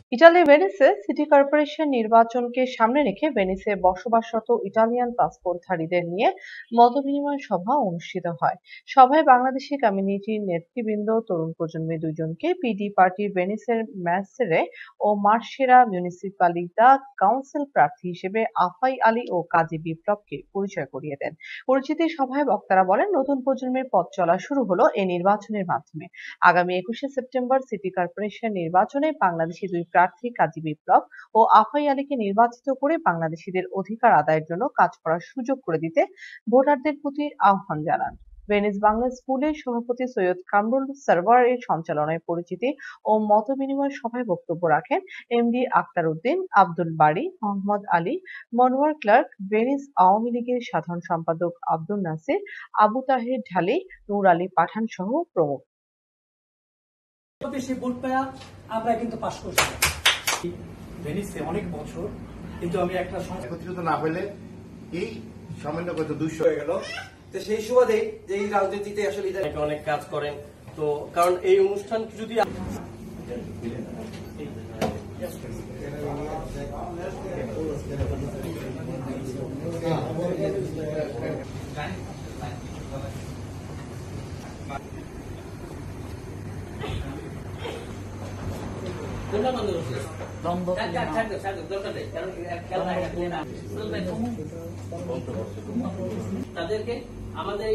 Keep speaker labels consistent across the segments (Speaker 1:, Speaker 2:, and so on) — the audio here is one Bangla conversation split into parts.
Speaker 1: ইতালির ভেনিসে সিটি কর্পোরেশন নির্বাচনকে সামনে রেখে ভেনিসে বসবাসরত ইটালিয়ান পাসপোর্টধারীদের নিয়ে মতবিনিময় সভা অনুষ্ঠিত হয়। সভায় বাংলাদেশি কমিউনিটির নেতৃবৃন্দ তরুণ প্রজন্মের দুজনকে পিডি পার্টির ভেনিসের ম্যাসেরে ও মার্শেরা মিউনিসিপালিতা কাউন্সিল প্রার্থী হিসেবে আফাই আলী ও কাজী বিপ্লবকে পরিচয় করিয়ে দেন। পরিচিতি সভায় বক্তারা বলেন, নতুন প্রজন্মের পথ চলা শুরু হলো এই নির্বাচনের মাধ্যমে। আগামী ২১শে সেপ্টেম্বর সিটি কর্পোরেশন নির্বাচনে বাংলাদেশি দুই প্রার্থী কাজী বিপ্লব ও আফাই আলীকে নির্বাচিত করে বাংলাদেশিদের অধিকার আদায়ের জন্য কাজ করার সুযোগ করে দিতে ভোটারদের প্রতি আহ্বান জানান। ভেনিস বাংলা স্কুলের সভাপতি সৈয়দ কামরুল সারওয়ার এর সঞ্চালনায় পরিচিতি ও মতবিনিময় সভায় বক্তব্য রাখেন MD Akhtar Uddin, Abdul Bari, Mohammad Ali, Monowar Clark, Venice Awami লীগের সাধারণ সম্পাদক আব্দুল নাসির, আবু তাহের ঢালী, নূর আলী পাঠান সহ প্রমুখ।
Speaker 2: বেশি ভোট পেয়ে আমরা কিন্তু পাস করছি ভেনিসে অনেক বছর, কিন্তু আমি একটা
Speaker 3: একত্রিত না হলে এই সামান্য কত 200
Speaker 4: হয়ে গেল। তো সেই সুবাদে এই রাজনীতিতে আসলে অনেক কাজ করেন, তো কারণ এই অনুষ্ঠান যদি তাদেরকে আমাদের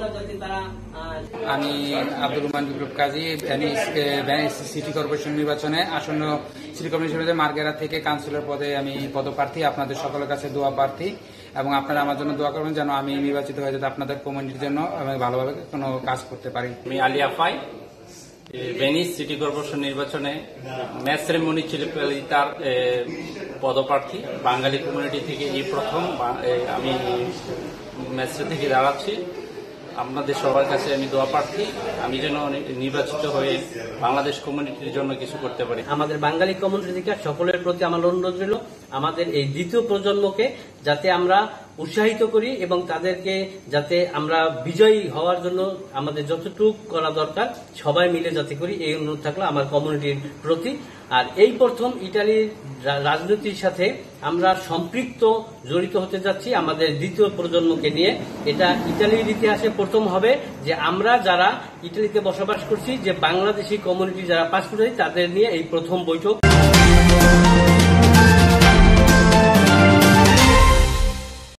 Speaker 5: আমি Abdur Rahman Biplob Kazi, Venice city corporation নির্বাচনে আসন্ন সিটি কর্পোরেশন মার্গেরা থেকে কাউন্সিলর পদে আমি পদপ্রার্থী। আপনাদের সকলের কাছে দোয়া প্রার্থী এবং আপনারা আমার জন্য দোয়া করবেন যেন আমি নির্বাচিত হয়ে যাতে আপনাদের কমিউনিটির জন্য আমি ভালোভাবে কোনো কাজ করতে পারি।
Speaker 6: আমি আলী আফাই, ভেনিস সিটি কর্পোরেশন নির্বাচনে ম্যাসেরে মিউনিসিপালিতার পদপ্রার্থী। বাঙালি কমিউনিটি থেকে এই প্রথম আমি ম্যাসেরে থেকে দাঁড়াচ্ছি। আপনাদের সবার কাছে আমি দোয়া প্রার্থী, আমি যেন নির্বাচিত হয়ে বাংলাদেশ কমিউনিটির জন্য কিছু করতে পারি।
Speaker 4: আমাদের বাঙালি কমিউনিটি থেকে সকলের প্রতি আমার অনুরোধ রইল, আমাদের এই দ্বিতীয় প্রজন্মকে যাতে আমরা উৎসাহিত করি এবং তাদেরকে যাতে আমরা বিজয়ী হওয়ার জন্য আমাদের যতটুকু করা দরকার সবাই মিলে যাতে করি, এই অনুরোধ থাকলো আমার কমিউনিটির প্রতি। আর এই প্রথম ইটালির রাজনীতির সাথে আমরা সম্পৃক্ত জড়িত হতে যাচ্ছি আমাদের দ্বিতীয় প্রজন্মকে নিয়ে। এটা ইটালির ইতিহাসে প্রথম হবে যে আমরা যারা ইটালিতে বসবাস করছি, যে বাংলাদেশি কমিউনিটি যারা পাসপোর্ট তাদের নিয়ে এই প্রথম বৈঠক।